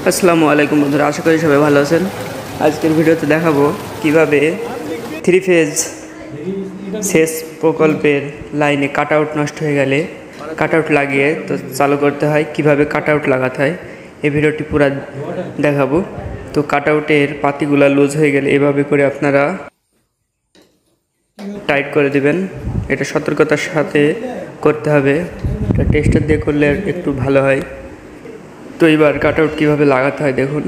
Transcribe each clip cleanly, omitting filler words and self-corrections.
আসসালামু আলাইকুম বন্ধুরা, আশা করি সবাই ভালো আছেন। আজকের ভিডিওতে দেখাবো কিভাবে 3 ফেজ সেচ প্রকল্পের লাইনে কাটআউট নষ্ট হয়ে গেলে কাটআউট লাগিয়ে তো চালু করতে হয়, কিভাবে কাটআউট লাগাতে হয় এই ভিডিওটি পুরো দেখাবো। তো কাটআউটের পাতিগুলো লুজ হয়ে গেলে এভাবে করে আপনারা টাইট করে দিবেন। এটা সতর্কতার সাথে করতে হবে, এটা টেস্টার দিয়ে করলে একটু ভালো হয়। তো এবার কাটআউট কীভাবে লাগাতে হয় দেখুন।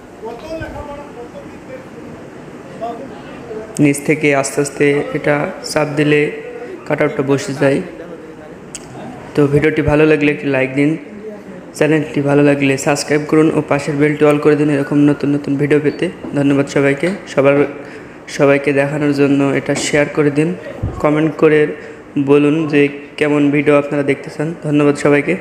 নিচ থেকে আস্তে আস্তে এটা চাপ দিলে কাটআউটটা বসে যায়। তো ভিডিওটি ভালো লাগলে একটি লাইক দিন, চ্যানেলটি ভালো লাগলে সাবস্ক্রাইব করুন ও পাশের বেলটি অল করে দিন এরকম নতুন নতুন ভিডিও পেতে। ধন্যবাদ সবাইকে। সবাইকে দেখানোর জন্য এটা শেয়ার করে দিন, কমেন্ট করে বলুন যে কেমন ভিডিও আপনারা দেখতে চান। ধন্যবাদ সবাইকে।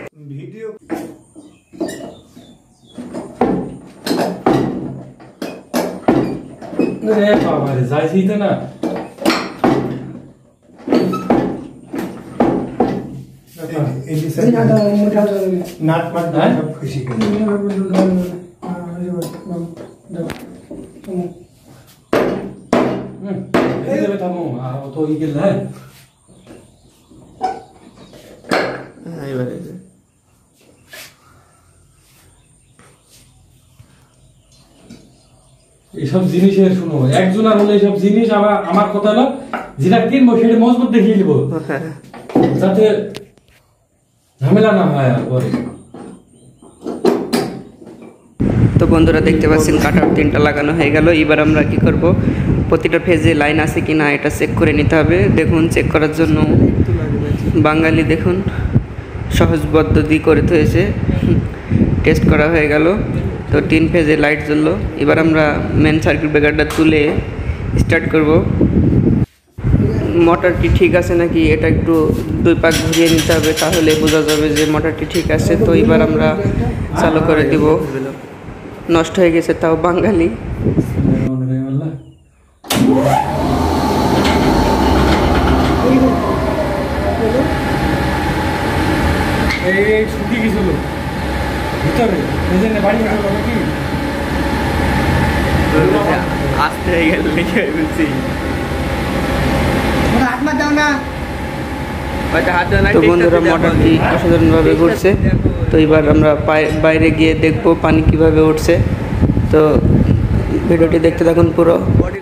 যাইছি না এইসব জিনিসের শুনো, একজন আর হলে এইসব জিনিস আবার আমার কথা হলো যেটা কিনবো সেটা মজবুত দেখিয়ে নিবো, যাতে ঝামেলা না হয় আর পরে। তো বন্ধুরা দেখতে পাচ্ছেন কাটআউট 3টা লাগানো হয়ে গেল। এবার আমরা কি করব, প্রতিটা ফেজে লাইন আছে কি না এটা চেক করে নিতে হবে। দেখুন, চেক করার জন্য বাঙালি দেখুন সহজ পদ্ধতি করে হয়েছে, টেস্ট করা হয়ে গেল। তো 3 ফেজে লাইট জ্বললো। এবার আমরা মেন সার্কিট ব্রেকারটা তুলে স্টার্ট করব। মোটরটি ঠিক আছে নাকি এটা একটু 2 পাক ঘুরিয়ে নিতে হবে, তাহলে বোঝা যাবে যে মোটরটি ঠিক আছে। তো এবার আমরা চালু করে দিব। নষ্ট হয়ে গেছে তাও বাঙালি। এই শুকিয়ে গেছিল ভিতরে, বাড়ি কি আসতে হয়ে গেল বলছি। তো বন্ধুরা মোটরটি অসাধারণভাবে ঘুরছে। তো এবার আমরা বাইরে গিয়ে দেখবো পানি কিভাবে উঠছে। তো ভিডিওটি দেখতে থাকুন পুরো।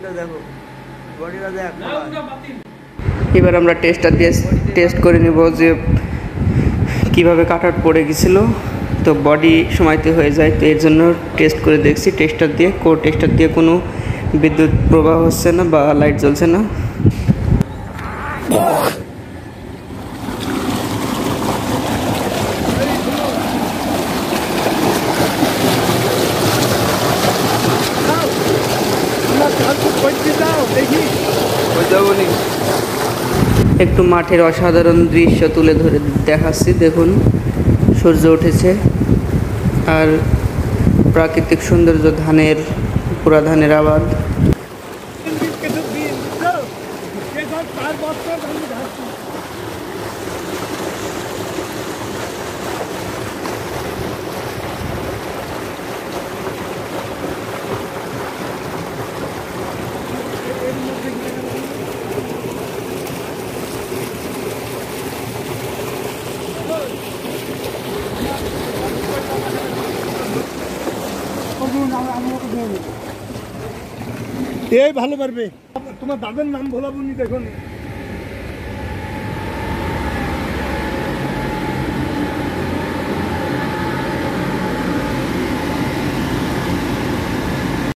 এবার আমরা টেস্টার দিয়ে টেস্ট করে নিব যে কিভাবে কাটআউট পড়ে গেছিল। তো বডি সময়তে হয়ে যায়, তো এর জন্য টেস্ট করে দেখছি টেস্টার দিয়ে। টেস্টার দিয়ে কোনো বিদ্যুৎ প্রবাহ হচ্ছে না বা লাইট জ্বলছে না। একটু মাঠের অসাধারণ দৃশ্য তুলে ধরে দেখাচ্ছি। দেখুন, সূর্য উঠেছে আর প্রাকৃতিক সৌন্দর্য, পুরা ধানের আবাদ। এই ভালো পারবে, তোমার দাদার নাম বলাবনি দেখুন।